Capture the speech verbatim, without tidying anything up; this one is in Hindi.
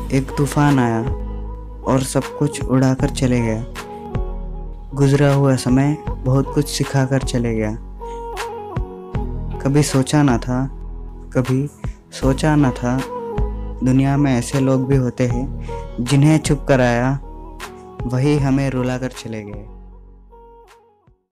एक तूफान आया और सब कुछ उड़ाकर चले गया। गुजरा हुआ समय बहुत कुछ सिखाकर चले गया। कभी सोचा ना था, कभी सोचा ना था, दुनिया में ऐसे लोग भी होते हैं जिन्हें चुप कराया वही हमें रुलाकर चले गए।